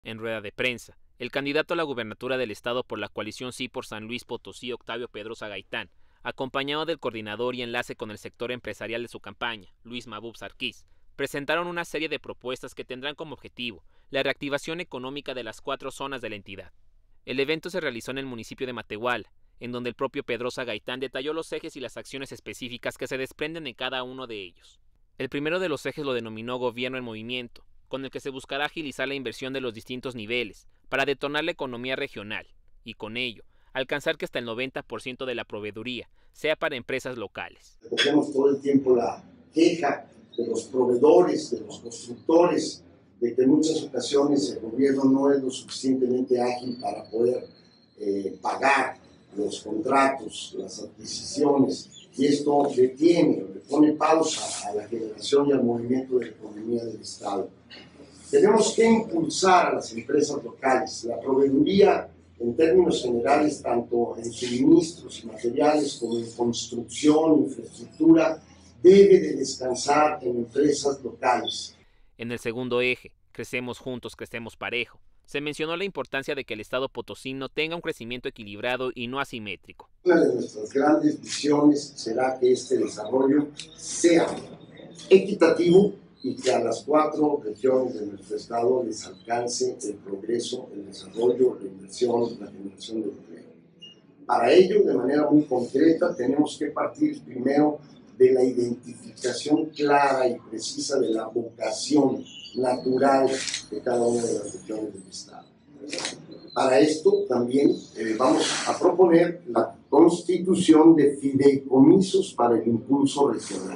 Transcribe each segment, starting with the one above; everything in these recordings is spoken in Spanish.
En rueda de prensa, el candidato a la gubernatura del estado por la coalición Sí por San Luis Potosí, Octavio Pedrosa Gaitán, acompañado del coordinador y enlace con el sector empresarial de su campaña, Luis Mabub Sarkis, presentaron una serie de propuestas que tendrán como objetivo la reactivación económica de las 4 zonas de la entidad. El evento se realizó en el municipio de Matehuala, en donde el propio Pedrosa Gaitán detalló los ejes y las acciones específicas que se desprenden de cada uno de ellos. El primero de los ejes lo denominó Gobierno en Movimiento, con el que se buscará agilizar la inversión de los distintos niveles para detonar la economía regional y, con ello, alcanzar que hasta el 90% de la proveeduría sea para empresas locales. Recogemos todo el tiempo la queja de los proveedores, de los constructores, de que en muchas ocasiones el gobierno no es lo suficientemente ágil para poder pagar los contratos, las adquisiciones, y esto detiene, le pone pausa a la generación y al movimiento de la economía del Estado. Tenemos que impulsar a las empresas locales. La proveeduría, en términos generales, tanto en suministros y materiales como en construcción, infraestructura, debe de descansar en empresas locales. En el segundo eje, Crecemos Juntos, Crecemos Parejo, se mencionó la importancia de que el estado potosino tenga un crecimiento equilibrado y no asimétrico. Una de nuestras grandes visiones será que este desarrollo sea equitativo y que a las 4 regiones de nuestro estado les alcance el progreso, el desarrollo, la inversión, la generación de empleo. Para ello, de manera muy concreta, tenemos que partir primero de la identificación clara y precisa de la vocación natural de cada una de las regiones del estado. Para esto también vamos a proponer la constitución de fideicomisos para el impulso regional.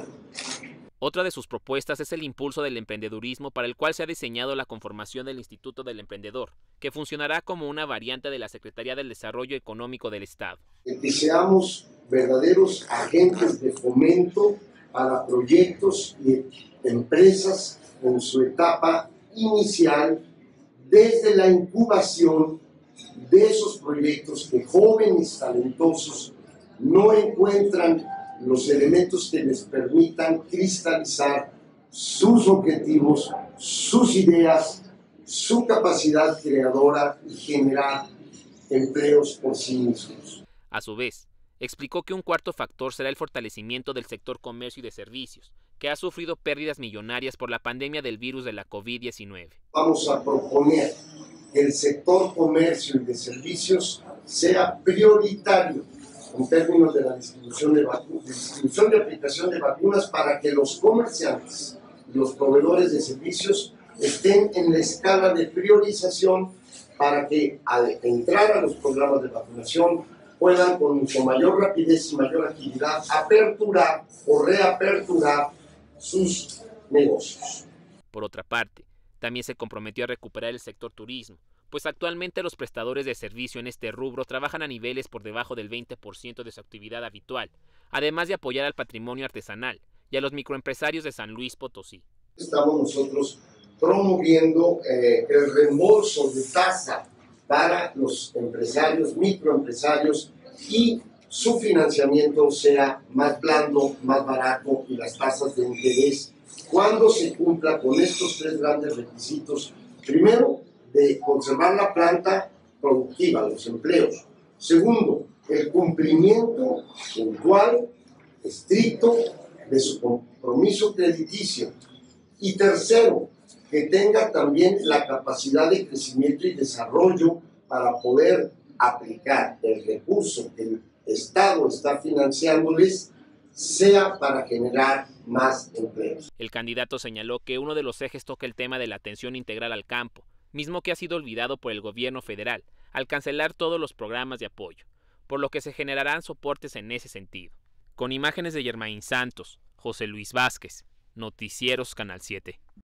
Otra de sus propuestas es el impulso del emprendedurismo, para el cual se ha diseñado la conformación del Instituto del Emprendedor, que funcionará como una variante de la Secretaría del Desarrollo Económico del Estado. Que seamos verdaderos agentes de fomento para proyectos y empresas en su etapa inicial, desde la incubación de esos proyectos que jóvenes talentosos no encuentran los elementos que les permitan cristalizar sus objetivos, sus ideas, su capacidad creadora y generar empleos por sí mismos. A su vez, explicó que un cuarto factor será el fortalecimiento del sector comercio y de servicios, que ha sufrido pérdidas millonarias por la pandemia del virus de la COVID-19. Vamos a proponer que el sector comercio y de servicios sea prioritario en términos de la distribución de aplicación de vacunas, para que los comerciantes y los proveedores de servicios estén en la escala de priorización, para que al entrar a los programas de vacunación puedan con mucho mayor rapidez y mayor agilidad aperturar o reaperturar sus negocios. Por otra parte, también se comprometió a recuperar el sector turismo, pues actualmente los prestadores de servicio en este rubro trabajan a niveles por debajo del 20% de su actividad habitual, además de apoyar al patrimonio artesanal y a los microempresarios de San Luis Potosí. Estamos nosotros promoviendo el reembolso de tasa para los empresarios, microempresarios, y su financiamiento sea más blando, más barato, y las tasas de interés, cuando se cumpla con estos 3 grandes requisitos. Primero, de conservar la planta productiva, los empleos. Segundo, el cumplimiento puntual, estricto, de su compromiso crediticio. Y tercero, que tenga también la capacidad de crecimiento y desarrollo para poder aplicar el recurso que el Estado está financiándoles, sea para generar más empleos. El candidato señaló que uno de los ejes toca el tema de la atención integral al campo, mismo que ha sido olvidado por el gobierno federal al cancelar todos los programas de apoyo, por lo que se generarán soportes en ese sentido. Con imágenes de Germain Santos, José Luis Vázquez, Noticieros Canal 7.